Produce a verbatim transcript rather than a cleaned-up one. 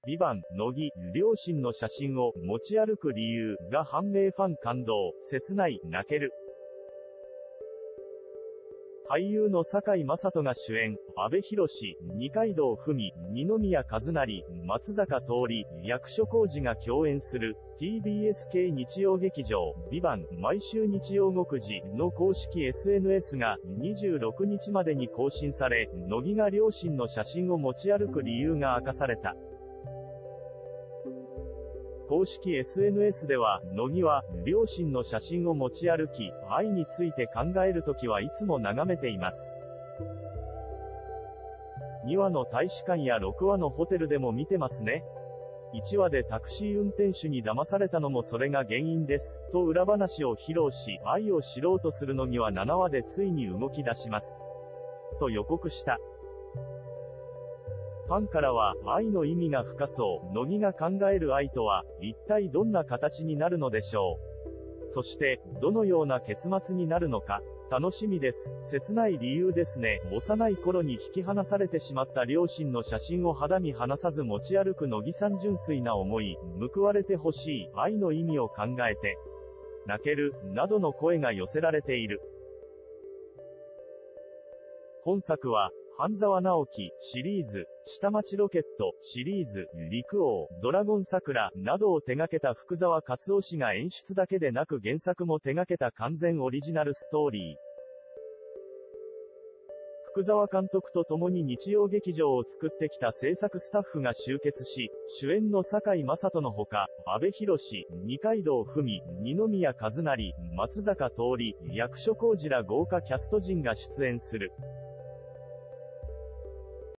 ビバン、乃木、両親の写真を持ち歩く理由が判明。ファン感動、切ない、泣ける。俳優の堺雅人が主演、阿部寛、二階堂ふみ、二宮和也、松坂桃李、役所広司が共演する ティービーエス 系日曜劇場ビバン毎週日曜ごくじの公式 エスエヌエス がにじゅうろくにちまでに更新され、乃木が両親の写真を持ち歩く理由が明かされた。公式 エスエヌエス では、乃木は、両親の写真を持ち歩き、愛について考えるときはいつも眺めています。にわの大使館やろくわのホテルでも見てますね。いちわでタクシー運転手に騙されたのもそれが原因です。と裏話を披露し、愛を知ろうとする乃木はななわでついに動き出します。と予告した。ファンからは、愛の意味が深そう、乃木が考える愛とは、一体どんな形になるのでしょう。そして、どのような結末になるのか、楽しみです。切ない理由ですね。幼い頃に引き離されてしまった両親の写真を肌身離さず持ち歩く乃木さん。純粋な思い、報われてほしい、愛の意味を考えて、泣ける、などの声が寄せられている。本作は、半沢直樹シリーズ、下町ロケットシリーズ、陸王、ドラゴン桜などを手掛けた福沢克夫氏が演出だけでなく原作も手掛けた完全オリジナルストーリー。福沢監督と共に日曜劇場を作ってきた制作スタッフが集結し、主演の堺雅人のほか、阿部寛、二階堂ふみ、二宮和也、松坂桃李、役所広司ら豪華キャスト陣が出演する。